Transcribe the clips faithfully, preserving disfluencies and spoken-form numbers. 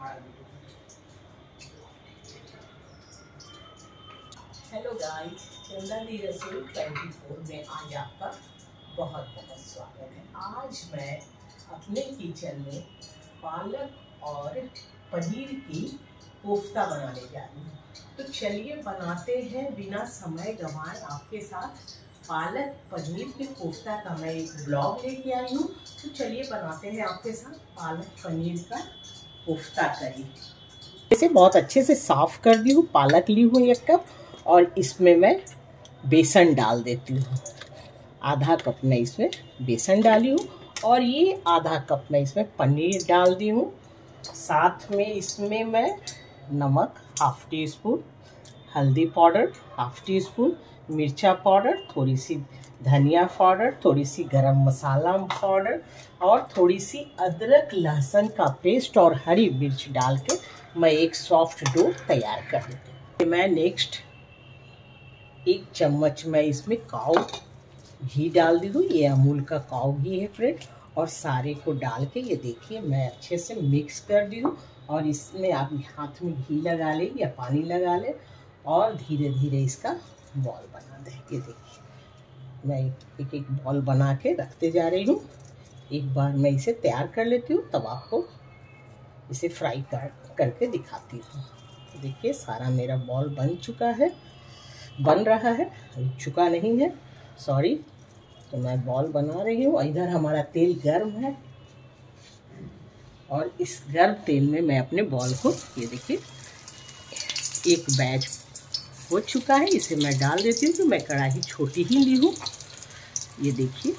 Hello guys, चंदा दी रसोई चौबीस में आज आपका बहुत बहुत स्वागत है। आज मैं अपने किचन में पालक और पनीर की कोफ्ता बनाने जा रही हूँ। तो चलिए बनाते हैं बिना समय गंवाए आपके साथ पालक पनीर के कोफ्ता का मैं एक ब्लॉग लेके आई हूँ। तो चलिए बनाते हैं आपके साथ पालक पनीर का कोफ्ता करी। इसे बहुत अच्छे से साफ कर दी हूँ। पालक ली हूँ एक कप और इसमें मैं बेसन डाल देती हूँ। आधा कप मैं इसमें बेसन डाली हूँ और ये आधा कप मैं इसमें पनीर डाल दी हूँ। साथ में इसमें मैं नमक हाफ टी स्पून, हल्दी पाउडर हाफ टी स्पून, मिर्चा पाउडर, थोड़ी सी धनिया पाउडर, थोड़ी सी गरम मसाला पाउडर और थोड़ी सी अदरक लहसुन का पेस्ट और हरी मिर्च डाल के मैं एक सॉफ्ट डो तैयार कर देती हूँ। मैं नेक्स्ट एक चम्मच मैं इसमें काऊ घी डाल दी दूँ। ये अमूल का काऊ घी है फ्रेंड। और सारे को डाल के ये देखिए मैं अच्छे से मिक्स कर दी हूँ। और इसमें आप हाथ में घी लगा लें या पानी लगा लें और धीरे धीरे इसका बॉल बना दें। ये देखिए मैं एक एक बॉल बना के रखते जा रही हूँ। एक बार मैं इसे तैयार कर लेती हूँ तब आपको इसे फ्राई कर करके दिखाती हूँ। तो देखिए सारा मेरा बॉल बन चुका है, बन रहा है, अभी चुका नहीं है, सॉरी। तो मैं बॉल बना रही हूँ। इधर हमारा तेल गर्म है और इस गर्म तेल में मैं अपने बॉल को, ये देखिए एक बैच हो चुका है, इसे मैं डाल देती हूँ। तो मैं कढ़ाई छोटी ही ली हूँ। ये देखिए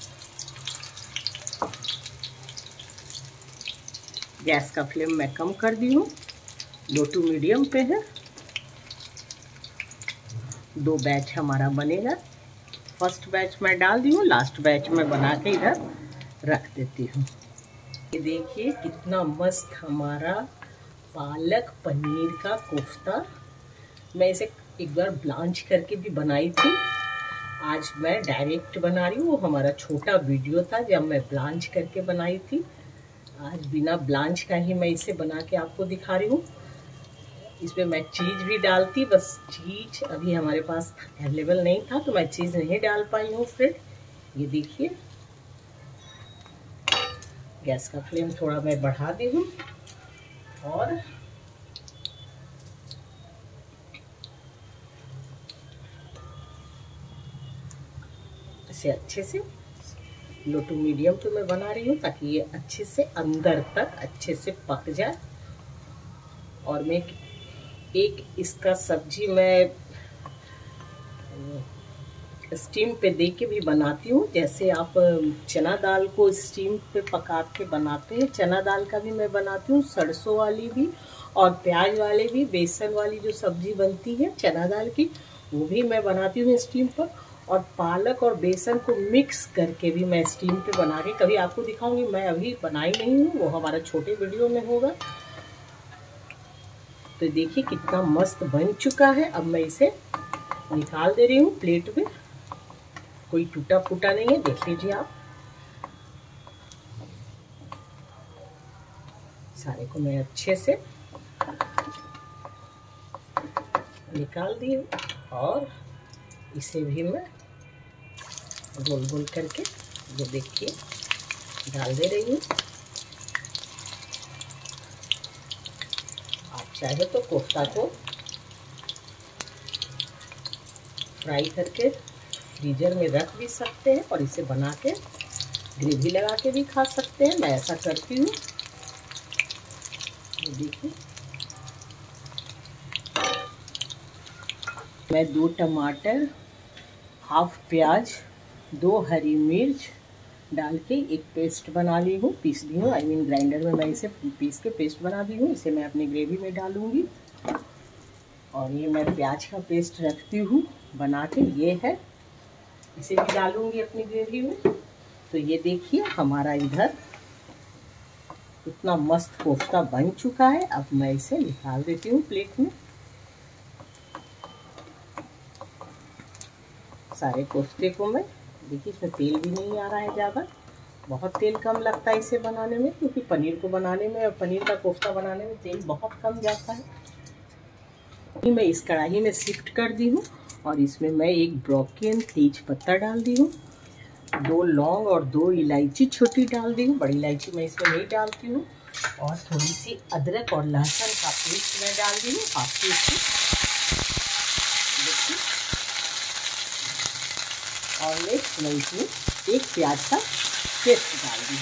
गैस का फ्लेम मैं कम कर दी हूँ, लो टू मीडियम पे है। दो बैच हमारा बनेगा। फर्स्ट बैच मैं डाल दी हूँ, लास्ट बैच मैं बना के इधर रख देती हूँ। ये देखिए कितना मस्त हमारा पालक पनीर का कोफ्ता। मैं इसे एक बार ब्लांच करके भी बनाई थी, आज मैं डायरेक्ट बना रही हूँ। वो हमारा छोटा वीडियो था जब मैं ब्लांच करके बनाई थी। आज बिना ब्लांच का ही मैं इसे बना के आपको दिखा रही हूँ। इसमें मैं चीज़ भी डालती, बस चीज़ अभी हमारे पास अवेलेबल नहीं था तो मैं चीज़ नहीं डाल पाई हूँ फ्रेंड। ये देखिए गैस का फ्लेम थोड़ा मैं बढ़ा दी हूँ और इसे अच्छे से लो टू मीडियम पे मैं बना रही हूँ ताकि ये अच्छे से अंदर तक अच्छे से पक जाए। और मैं एक इसका सब्जी मैं स्टीम पे दे के भी बनाती हूँ। जैसे आप चना दाल को स्टीम पे पका के बनाते हैं, चना दाल का भी मैं बनाती हूँ, सरसों वाली भी और प्याज वाले भी। बेसन वाली जो सब्जी बनती है चना दाल की, वो भी मैं बनाती हूँ स्टीम पर। और पालक और बेसन को मिक्स करके भी मैं स्टीम पे बना के कभी आपको दिखाऊंगी। मैं अभी बनाई नहीं हूँ, वो हमारा छोटे वीडियो में होगा। तो देखिए कितना मस्त बन चुका है। अब मैं इसे निकाल दे रही हूँ प्लेट में। कोई टूटा फूटा नहीं है, देख लीजिए आप। सारे को मैं अच्छे से निकाल दी हूँ और इसे भी मैं गोल गोल करके वो देखिए डाल दे रही हूँ। आप चाहे तो कोफ्ता को फ्राई करके फ्रीजर में रख भी सकते हैं और इसे बना के ग्रेवी लगा के भी खा सकते हैं। मैं ऐसा करती हूँ। देखिए मैं दो टमाटर, हाफ प्याज, दो हरी मिर्च डाल के एक पेस्ट बना ली हूँ, पीस दी हूँ। आई मीन ग्राइंडर में मैं इसे पीस के पेस्ट बना दी हूँ। इसे मैं अपनी ग्रेवी में डालूँगी। और ये मैं प्याज का पेस्ट रखती हूँ बना के, ये है, इसे भी डालूँगी अपनी ग्रेवी में। तो ये देखिए हमारा इधर इतना मस्त कोफ्ता बन चुका है। अब मैं इसे निकाल देती हूँ प्लेट में। सारे कोफ्ते को मैं, देखिए इसमें तेल भी नहीं आ रहा है ज़्यादा। बहुत तेल कम लगता है इसे बनाने में, क्योंकि पनीर को बनाने में और पनीर का कोफ्ता बनाने में तेल बहुत कम जाता है। मैं इस कढ़ाई में शिफ्ट कर दी हूँ और इसमें मैं एक ब्रोकन तेज पत्ता डाल दी हूँ, दो लौंग और दो इलायची छोटी डाल दी हूँ, बड़ी इलायची मैं इसमें नहीं डालती हूँ। और थोड़ी सी अदरक और लहसुन का पेस्ट मैं डाल दी हूँ, हाफ टी स्पून। और नेक्स्ट मैं इसमें एक प्याज का पेस्ट डाल दी,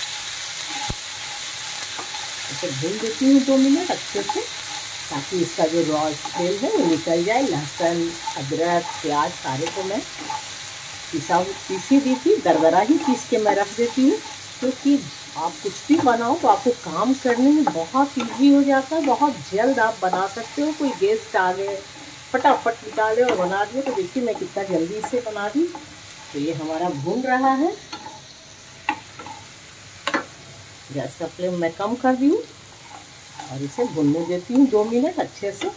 इसे भून देती हूँ दो मिनट अच्छे से, ताकि इसका जो रॉ स्मेल है वो निकल जाए। लहसुन अदरक प्याज सारे को मैं पिसा पीसी दी थी, दरदरा ही पीस के मैं रख देती हूँ, क्योंकि आप कुछ भी बनाओ तो आपको काम करने में बहुत इजी हो जाता है, बहुत जल्द आप बना सकते हो। कोई गेस्ट आ गए फटाफट निकाले और बना दिए, तो देखिए मैं कितना जल्दी से बना दी। तो ये हमारा भून रहा है, गैस का फ्लेम मैं कम कर दी हूँ और इसे भूनने देती हूँ दो मिनट अच्छे से।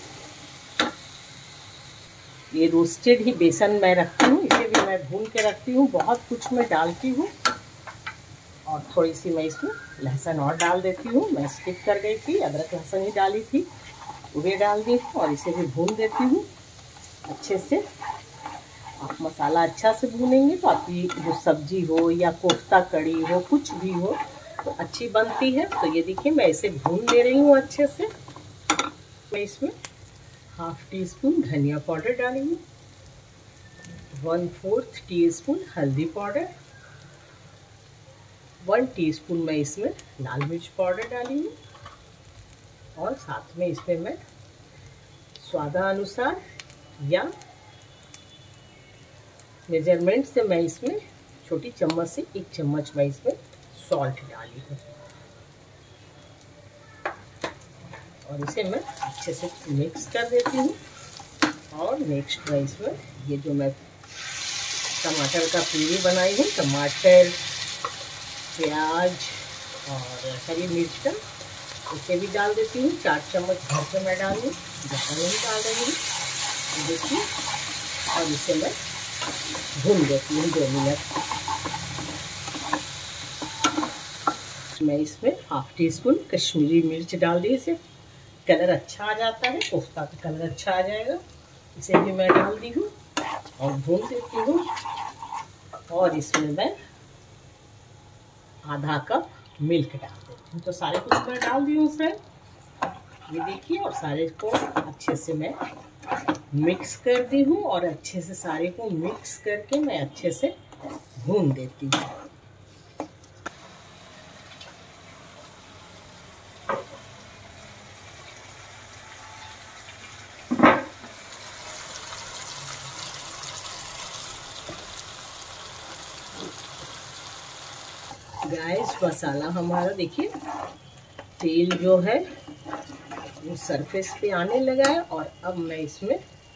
ये रोस्टेड ही बेसन मैं रखती हूँ, इसे भी मैं भून के रखती हूँ, बहुत कुछ मैं डालती हूँ। और थोड़ी सी मैं इसमें लहसुन और डाल देती हूँ, मैं स्किप कर गई थी, अदरक लहसुन ही डाली थी, वो डाल दी और इसे भी भून देती हूँ अच्छे से। आप मसाला अच्छा से भूनेंगे तो आपकी जो सब्जी हो या कोफ्ता कड़ी हो कुछ भी हो तो अच्छी बनती है। तो ये देखिए मैं इसे भून ले रही हूँ अच्छे से। मैं इसमें हाफ टी स्पून धनिया पाउडर डालेंगे, वन फोर्थ टी स्पून हल्दी पाउडर, वन टीस्पून मैं इसमें लाल मिर्च पाउडर डाली हूँ, और साथ में इसमें मैं स्वादानुसार या मेजरमेंट से मैं इसमें छोटी चम्मच से एक चम्मच मैं इसमें सॉल्ट डाली हूँ। और इसे मैं अच्छे से मिक्स कर देती हूँ। और नेक्स्ट मैं इसमें ये जो मैं टमाटर का प्यूरी बनाई हूँ, टमाटर प्याज और हरी मिर्च का, इसे भी डाल देती हूँ। चार चम्मच भर के मैं डाल दूँ, ज़्यादा नहीं डाल रही हूँ, देखिए। और इसे मैं भून देती हूँ दो मिनट। मैं इसमें हाफ टी स्पून कश्मीरी मिर्च डाल दी, इसे कलर अच्छा आ जाता है, कोफ्ता का कलर अच्छा आ जाएगा। इसे भी मैं डाल दी हूँ और भून देती हूँ। और इसमें मैं आधा कप मिल्क डाल देती हूँ। तो सारे कुछ मैं डाल दी हूँ उसमें, ये देखिए। और सारे को अच्छे से मैं मिक्स कर दी हूँ और अच्छे से सारे को मिक्स करके मैं अच्छे से भून देती हूँ। गाइस मसाला हमारा देखिए तेल जो है वो सरफेस पे आने लगा है। और अब मैं इसमें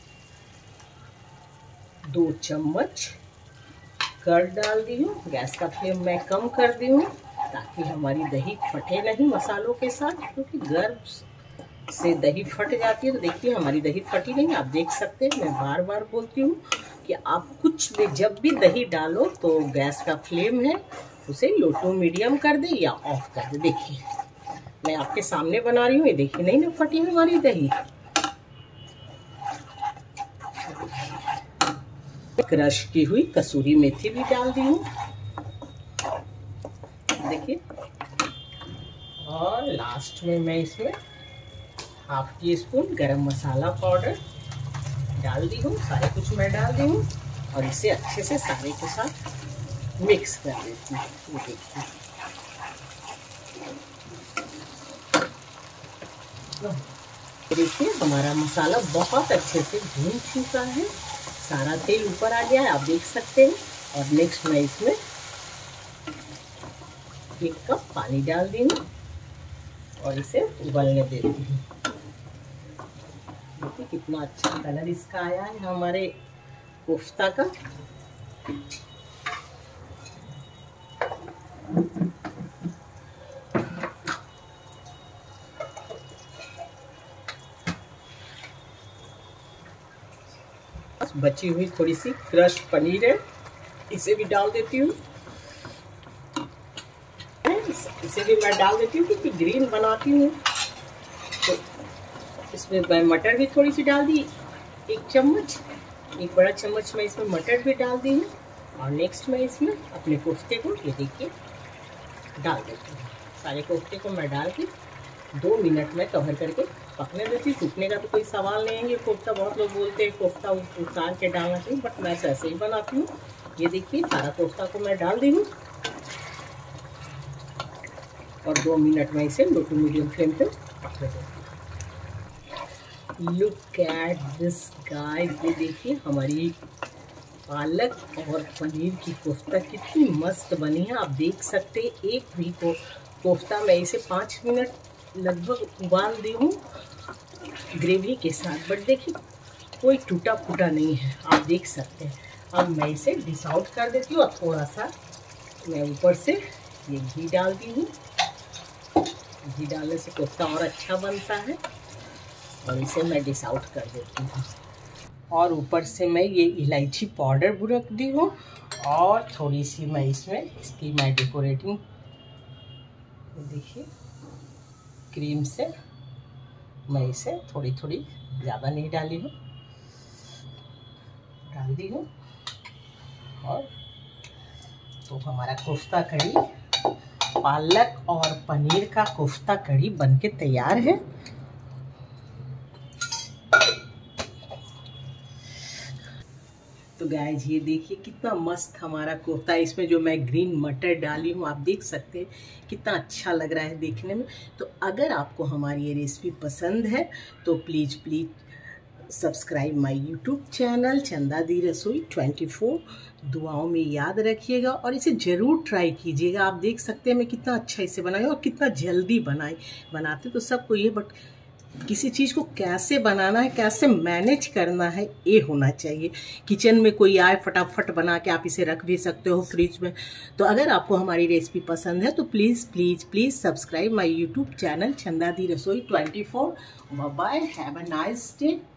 दो चम्मच कर्ड डाल दी हूँ। गैस का फ्लेम मैं कम कर दी हूँ ताकि हमारी दही फटे नहीं मसालों के साथ, क्योंकि गर्म से दही फट जाती है। तो देखिए हमारी दही फटी नहीं, आप देख सकते हैं। मैं बार बार बोलती हूँ कि आप कुछ भी जब भी दही डालो तो गैस का फ्लेम है उसे लो टू मीडियम कर दे या ऑफ कर दे। देखिए मैं आपके सामने बना रही हूँ, ये देखिए नहीं ना फटी हमारी दही। क्रश की हुई कसूरी मेथी भी डाल दी हूँ, देखिए। और लास्ट में मैं इसमें हाफ टी स्पून गरम मसाला पाउडर डाल दी हूँ। सारे कुछ मैं डाल दी हूँ और इसे अच्छे से सारे के साथ मिक्स कर देती हूँ। ये देखिए देखिए हमारा मसाला बहुत अच्छे से भून चुका है, सारा तेल ऊपर आ गया है, आप देख सकते हैं। और नेक्स्ट मैं इसमें एक कप पानी डाल दी हूँ और इसे उबलने देती हूँ। देखिए कितना अच्छा कलर इसका आया है हमारे कोफ्ता का। बची हुई थोड़ी सी क्रश पनीर है, इसे भी डाल देती हूँ। इसे भी मैं डाल देती हूँ क्योंकि ग्रीन बनाती हूँ। तो इसमें मैं मटर भी थोड़ी सी डाल दी, एक चम्मच, एक बड़ा चम्मच मैं इसमें मटर भी डाल दी हूँ। और नेक्स्ट मैं इसमें अपने कोफ्ते को ये देखिए डाल देती हूँ। सारे कोफ्ते को मैं डाल के दो मिनट में कवर करके पकने देती हूँ। सूखने का तो कोई सवाल नहीं है। ये कोफ्ता बहुत लोग बोलते हैं कोफ्ता उतार के डालना चाहिए, बट मैं तो ऐसे ही बनाती हूँ। ये देखिए सारा कोफ्ता को मैं डाल दी हूँ और दो मिनट में इसे लो टू मीडियम फ्लेम पे पकने देती हूँ। लुक एट दिस गाइस, ये देखिए हमारी पालक और पनीर की कोफ्ता कितनी मस्त बनी है। आप देख सकते हैं एक भी को कोफ्ता मैं इसे पाँच मिनट लगभग उबाल दी हूँ ग्रेवी के साथ, बट देखिए कोई टूटा फूटा नहीं है, आप देख सकते हैं। अब मैं इसे डिश आउट कर देती हूँ और थोड़ा सा मैं ऊपर से ये घी डालती हूँ। घी डालने से कोफ्ता और अच्छा बनता है। और इसे मैं डिश आउट कर देती हूँ और ऊपर से मैं ये इलायची पाउडर बुरक दी हूँ और थोड़ी सी मैं इसमें इसकी मैं डेकोरेटिंग देखिए क्रीम से मैं इसे थोड़ी थोड़ी ज़्यादा नहीं डाली हूँ, डाल दी हूँ। और तो हमारा कोफ्ता कढ़ी, पालक और पनीर का कोफ्ता कढ़ी बनके तैयार है। तो गाइस ये देखिए कितना मस्त हमारा कोफ्ता है। इसमें जो मैं ग्रीन मटर डाली हूँ आप देख सकते हैं कितना अच्छा लग रहा है देखने में। तो अगर आपको हमारी ये रेसिपी पसंद है तो please please subscribe my YouTube channel Chanda Di Rasoi twenty four. दुआओं में याद रखिएगा और इसे ज़रूर ट्राई कीजिएगा। आप देख सकते हैं मैं कितना अच्छा इसे बनाई और कितना जल्दी बनाई। बनाते तो सबको ये, बट किसी चीज़ को कैसे बनाना है, कैसे मैनेज करना है, ये होना चाहिए। किचन में कोई आए फटाफट बना के आप इसे रख भी सकते हो फ्रिज में। तो अगर आपको हमारी रेसिपी पसंद है तो please please please subscribe my YouTube channel Chanda Di Rasoi twenty four. Bye, have a nice day.